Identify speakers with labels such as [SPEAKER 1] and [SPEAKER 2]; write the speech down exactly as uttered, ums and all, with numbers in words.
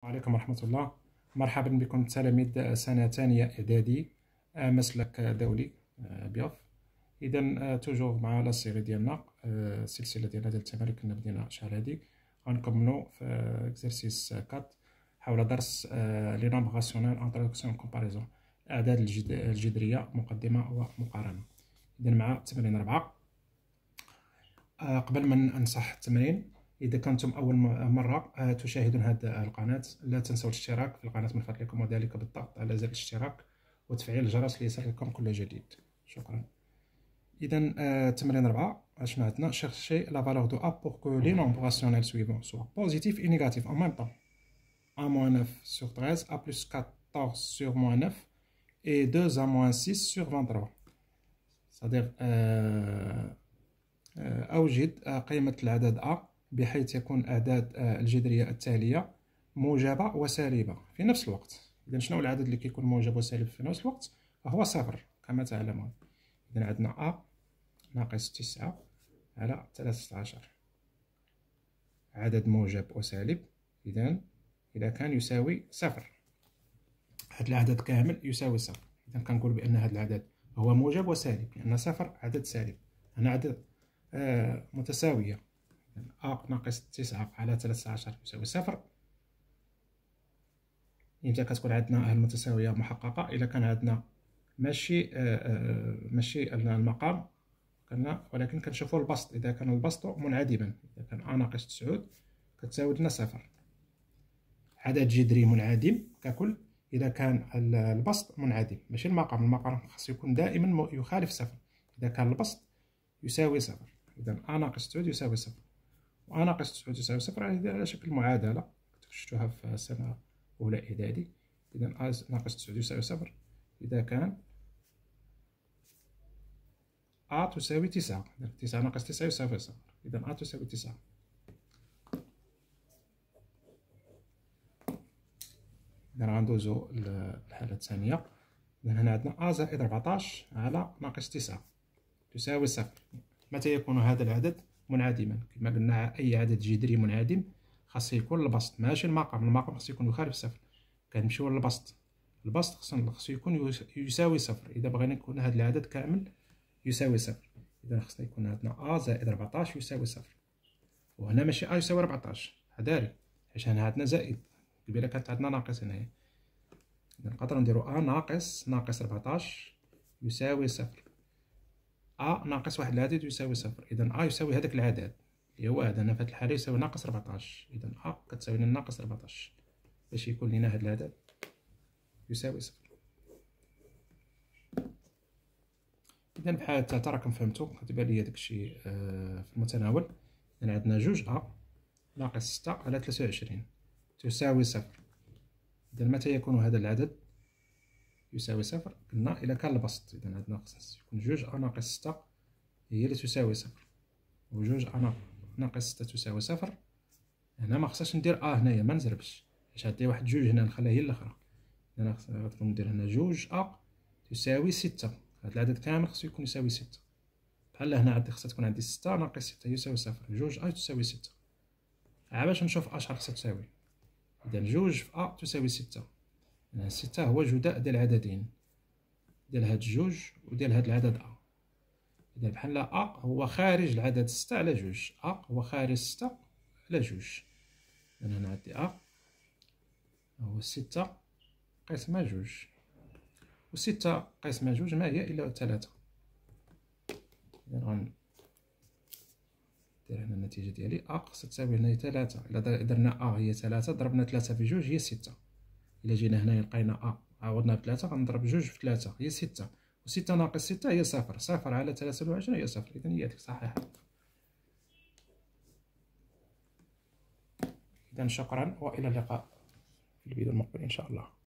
[SPEAKER 1] وعليكم ورحمة الله. مرحبا بكم تلاميذ سنة ثانية إعدادي مسلك دولي بيوف. إذا توجور مع لا سيري ديالنا السلسلة ديالنا ديال التمارين كنا بدينا الشهر هادي، غنكملو في اكزرسيس أربعة حول درس لي نومبر راسيونيل انتروداكسيون كومباريزون، الأعداد الجذرية مقدمة ومقارنة. إذا مع التمرين أربعة. قبل ما ننصح التمرين، إذا كنتم أول مرة تشاهدون هذه القناة لا تنسوا الاشتراك في القناة من فضلكم، وذلك بالضغط على زر الاشتراك وتفعيل الجرس ليصلكم كل جديد. شكرا. إذا تمرين أربعة شنو عندنا؟ شيرشي لا فالور دو أ بور كو لي نومبر راسيونيل سويفون سوا بوزيتيف إي نيجاتيف أون ميم طون. أ موان neuf sur treize, أ بلس quatorze sur moins neuf et deux أ موان six sur vingt-trois. c'est-à-dire أوجد قيمة العدد أ بحيث يكون الأعداد الجذرية التالية موجبة وسالبة في نفس الوقت. إذا شنو العدد اللي كيكون موجب وسالب في نفس الوقت؟ هو صفر كما تعلمون. إذا عندنا أ ناقص تسعة على ثلاثة عشر، عدد موجب وسالب. إذا إذا كان يساوي صفر، هذا العدد كامل يساوي صفر. إذا كنقول بأن هذا العدد هو موجب وسالب، لأن صفر عدد سالب، هنا عدد آه متساوية. أ ناقص تسعة على ثلاثة عشر يساوي صفر. إمتى كتكون عندنا المتساوية محققة؟ إلا كان عندنا ماشي آه ماشي المقام كنا، ولكن كنشوفو البسط. إذا كان البسط منعدما، إذا كان أ ناقص تسعود كتساوي لنا صفر، عدد جذري منعدم ككل. إذا كان البسط منعدم ماشي المقام، المقام خاص يكون دائما يخالف صفر. إذا كان البسط يساوي صفر، إذا أ ناقص تسعود يساوي صفر و أ ناقص تسعود يساوي صفر. هذه على شكل معادلة شفتوها في سنة أولى إعدادي. إذا أ ناقص تسعود يساوي صفر إذا كان أ تساوي تسعة. تسعة ناقص تسعة يساوي صفر، إذا أ تساوي تسعة. إذا غندوزو للحالة الثانية. إذا هنا عندنا أ زائد ربعطاش على ناقص تسعة تساوي صفر. متى يكون هذا العدد منعدما؟ كما قلنا أي عدد جذري منعدم خاص يكون البسط ماشي المقام، المقام خاص يكون يخالف صفر. كنمشيو للبسط، البسط خاصو يكون يساوي صفر. إذا بغينا يكون هذا العدد كامل يساوي صفر، إذا خاصنا يكون عندنا أ زائد ربعطاش يساوي صفر. وهنا ماشي أ يساوي ربعطاش، هداري حيت هنا عندنا زائد، قبيله كانت عندنا ناقص هنايا. إذا نقدرو نديرو أ ناقص ناقص ربعطاش يساوي صفر. أ ناقص واحد العدد يساوي صفر، إذا أ يساوي هذاك العدد اللي هو هذا. هنا في هذه الحالة يساوي ناقص ربعطاش، إذا أ كتساوي لنا ناقص ربعطاش باش يكون لنا هذا العدد يساوي صفر. إذا بحال هكا راكم فهمتو، كتبان ليا داكشي في المتناول. إذا عندنا جوج أ ناقص ستة على ثلاثة وعشرين تساوي صفر. إذا متى يكون هذا العدد يساوي صفر؟ قلنا إلا كان البسط. إذا عندنا خصنا يكون جوج أ ناقص ستة هي اللي تساوي صفر، وجوج أ ناقص ستة تساوي صفر. هنا ما خصناش ندير أ هنايا، ما نزربش باش عندي واحد جوج هنا نخليها هي الأخرى. هنا خصنا ندير هنا جوج أ تساوي ستة. هذا العدد كامل خصو يكون يساوي ستة. بحال هنا عندي خصها تكون عندي ستة ناقص ستة يساوي صفر، جوج أ تساوي ستة. عا باش نشوف أ شحال خصها تساوي. إذا جوج في أ تساوي ستة. إذا ستة هو جداء ديال العددين ديال هاد الجوج وديال هاد العدد أ. إذا بحال أ هو خارج العدد ستة على جوج، أ هو خارج ستة على جوج. إذا هنا عندي أ هو ستة قسمة جوج، و ستة قسمة جوج ما هي إلا ثلاثة. إذا غندير هنا النتيجة ديالي أ خصها تساوي هنا ثلاثة. إلا درنا أ هي ثلاثة ضربنا ثلاثة في جوج هي ستة. إلا جينا هنايا لقينا أ عوضنا بثلاثة غنضرب جوج في ثلاثة هي ستة، و ستة ناقص ستة هي صفر. صفر على ثلاثة وعشرين هي صفر. إذا هي هاديك صحيحة. إذا شكرا وإلى اللقاء في الفيديو المقبل إن شاء الله.